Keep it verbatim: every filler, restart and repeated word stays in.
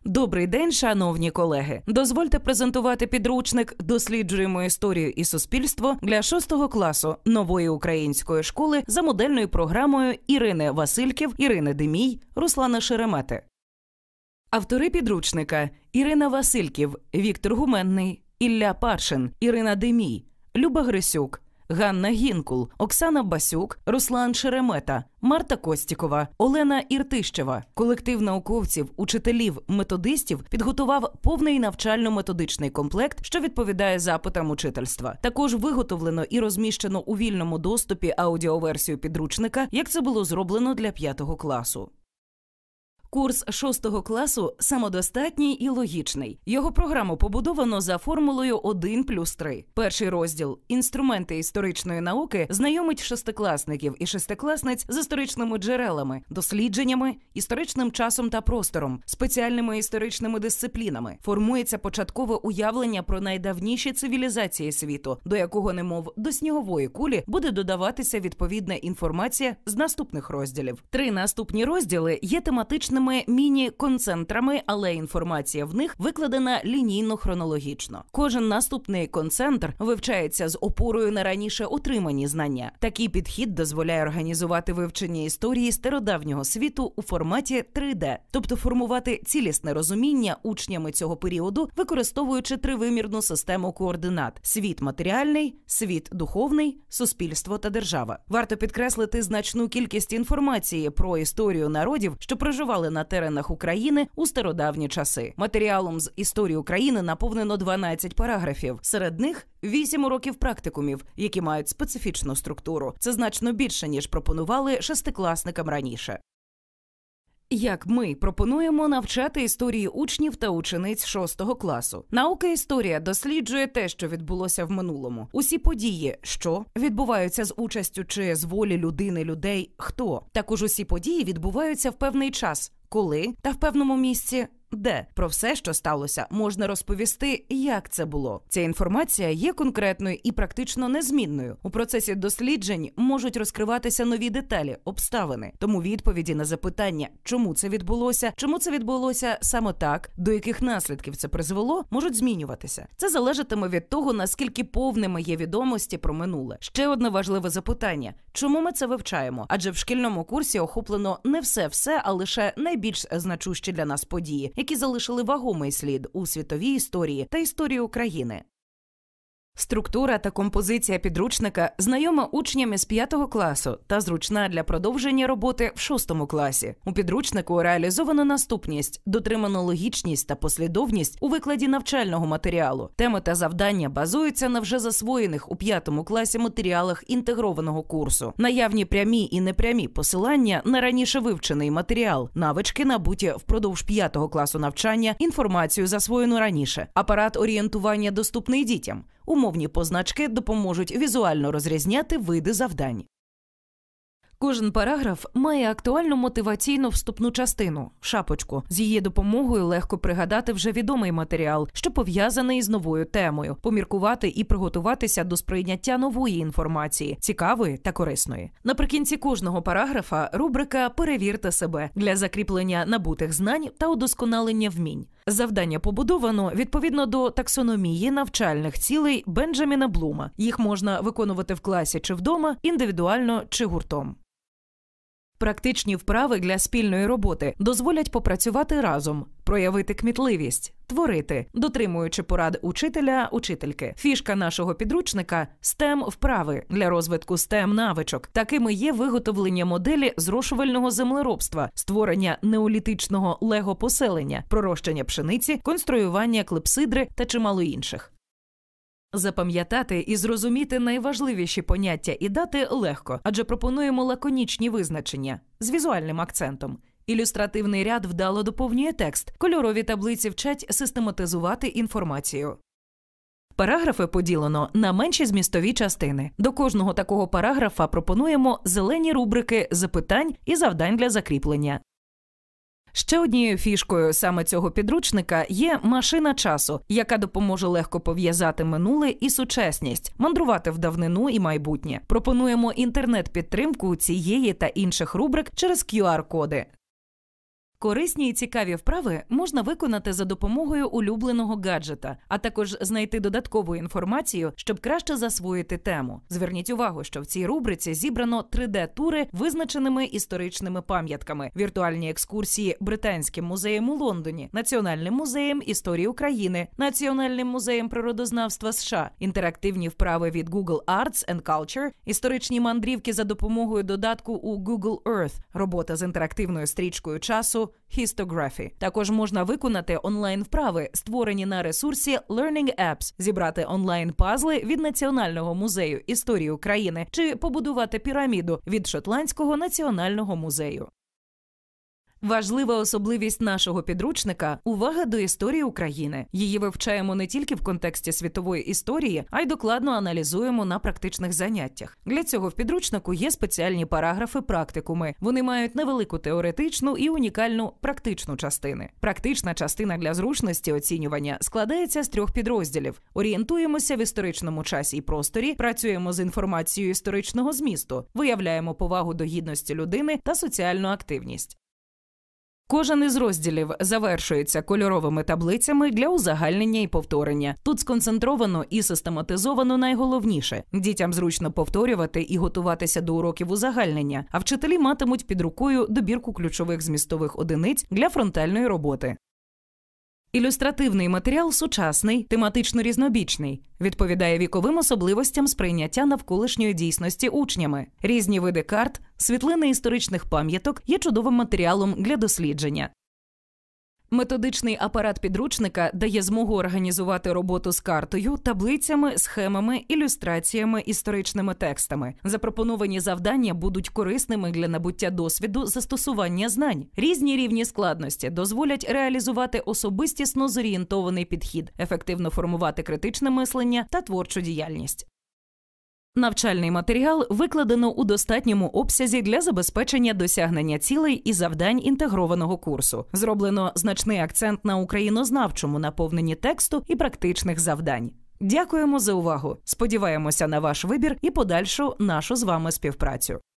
Добрий день, шановні колеги! Дозвольте презентувати підручник «Досліджуємо історію і суспільство» для шостого класу нової української школи за модельною програмою Ірини Васильків, Ірини Демій, Руслана Шеремета. Автори підручника – Ірина Васильків, Віктор Гуменний, Ілля Паршин, Ірина Демій, Люба Грисюк, Ганна Гінкул, Оксана Басюк, Руслан Шеремета, Марта Костікова, Олена Іртищева. Колектив науковців, учителів, методистів підготував повний навчально-методичний комплект, що відповідає запитам учительства. Також виготовлено і розміщено у вільному доступі аудіоверсію підручника, як це було зроблено для п'ятого класу. Курс шостого класу самодостатній і логічний. Його програму побудовано за формулою один плюс три. Перший розділ «Інструменти історичної науки» знайомить шестикласників і шестикласниць з історичними джерелами, дослідженнями, історичним часом та простором, спеціальними історичними дисциплінами. Формується початкове уявлення про найдавніші цивілізації світу, до якого, немов до снігової кулі, буде додаватися відповідна інформація з наступних розділів. Три наступні розділи є тематичними міні-концентрами, але інформація в них викладена лінійно-хронологічно. Кожен наступний концентр вивчається з опорою на раніше отримані знання. Такий підхід дозволяє організувати вивчення історії стародавнього світу у форматі три де, тобто формувати цілісне розуміння учнями цього періоду, використовуючи тривимірну систему координат – світ матеріальний, світ духовний, суспільство та держава. Варто підкреслити значну кількість інформації про історію народів, що проживали на теренах України у стародавні часи. Матеріалом з історії України наповнено дванадцять параграфів. Серед них вісім уроків практикумів, які мають специфічну структуру. Це значно більше, ніж пропонували шестикласникам раніше. Як ми пропонуємо навчати історії учнів та учениць шостого класу. Наука історія досліджує те, що відбулося в минулому. Усі події, що відбуваються з участю чи з волі людини, людей, хто. Також усі події відбуваються в певний час, коли та в певному місці, де. Про все, що сталося, можна розповісти, як це було. Ця інформація є конкретною і практично незмінною. У процесі досліджень можуть розкриватися нові деталі, обставини. Тому відповіді на запитання, чому це відбулося, чому це відбулося саме так, до яких наслідків це призвело, можуть змінюватися. Це залежатиме від того, наскільки повними є відомості про минуле. Ще одне важливе запитання – чому ми це вивчаємо? Адже в шкільному курсі охоплено не все-все, а лише найбільш значущі для нас події, які залишили вагомий слід у світовій історії та історії України. Структура та композиція підручника знайома учням із п'ятого класу та зручна для продовження роботи в шостому класі. У підручнику реалізовано наступність, дотримано логічність та послідовність у викладі навчального матеріалу. Теми та завдання базуються на вже засвоєних у п'ятому класі матеріалах інтегрованого курсу. Наявні прямі і непрямі посилання на раніше вивчений матеріал, навички, набуті впродовж п'ятого класу навчання, інформацію, засвоєну раніше, апарат орієнтування доступний дітям. Умовні позначки допоможуть візуально розрізняти види завдань. Кожен параграф має актуальну мотиваційну вступну частину – шапочку. З її допомогою легко пригадати вже відомий матеріал, що пов'язаний з новою темою, поміркувати і приготуватися до сприйняття нової інформації, цікавої та корисної. Наприкінці кожного параграфа рубрика «Перевірте себе» для закріплення набутих знань та удосконалення вмінь. Завдання побудовано відповідно до таксономії навчальних цілей Бенджаміна Блума. Їх можна виконувати в класі чи вдома, індивідуально чи гуртом. Практичні вправи для спільної роботи дозволять попрацювати разом, проявити кмітливість, творити, дотримуючи порад учителя-учительки. Фішка нашого підручника – стем-вправи для розвитку стем-навичок. Такими є виготовлення моделі зрошувального землеробства, створення неолітичного лего-поселення, пророщення пшениці, конструювання клепсидри та чимало інших. Запам'ятати і зрозуміти найважливіші поняття і дати легко, адже пропонуємо лаконічні визначення з візуальним акцентом. Ілюстративний ряд вдало доповнює текст, кольорові таблиці вчать систематизувати інформацію. Параграфи поділено на менші змістові частини. До кожного такого параграфа пропонуємо зелені рубрики запитань і завдань для закріплення. Ще однією фішкою саме цього підручника є машина часу, яка допоможе легко пов'язати минуле і сучасність, мандрувати в давнину і майбутнє. Пропонуємо інтернет-підтримку цієї та інших рубрик через кю ар коди. Корисні і цікаві вправи можна виконати за допомогою улюбленого гаджета, а також знайти додаткову інформацію, щоб краще засвоїти тему. Зверніть увагу, що в цій рубриці зібрано три де-тури визначеними історичними пам'ятками, віртуальні екскурсії Британським музеєм у Лондоні, Національним музеєм історії України, Національним музеєм природознавства США, інтерактивні вправи від Google Arts and Culture, історичні мандрівки за допомогою додатку у Google Earth, робота з інтерактивною стрічкою часу Histography. Також можна виконати онлайн-вправи, створені на ресурсі Learning Apps, зібрати онлайн-пазли від Національного музею історії України чи побудувати піраміду від Шотландського національного музею. Важлива особливість нашого підручника – увага до історії України. Її вивчаємо не тільки в контексті світової історії, а й докладно аналізуємо на практичних заняттях. Для цього в підручнику є спеціальні параграфи-практикуми. Вони мають невелику теоретичну і унікальну практичну частини. Практична частина для зручності оцінювання складається з трьох підрозділів. Орієнтуємося в історичному часі і просторі, працюємо з інформацією історичного змісту, виявляємо повагу до гідності людини та соціальну активність. Кожен із розділів завершується кольоровими таблицями для узагальнення і повторення. Тут сконцентровано і систематизовано найголовніше. Дітям зручно повторювати і готуватися до уроків узагальнення, а вчителі матимуть під рукою добірку ключових змістових одиниць для фронтальної роботи. Ілюстративний матеріал сучасний, тематично різнобічний, відповідає віковим особливостям сприйняття навколишньої дійсності учнями. Різні види карт, світлини історичних пам'яток є чудовим матеріалом для дослідження. Методичний апарат підручника дає змогу організувати роботу з картою, таблицями, схемами, ілюстраціями, історичними текстами. Запропоновані завдання будуть корисними для набуття досвіду застосування знань. Різні рівні складності дозволять реалізувати особистісно зорієнтований підхід, ефективно формувати критичне мислення та творчу діяльність. Навчальний матеріал викладено у достатньому обсязі для забезпечення досягнення цілей і завдань інтегрованого курсу. Зроблено значний акцент на українознавчому наповненні тексту і практичних завдань. Дякуємо за увагу. Сподіваємося на ваш вибір і подальшу нашу з вами співпрацю.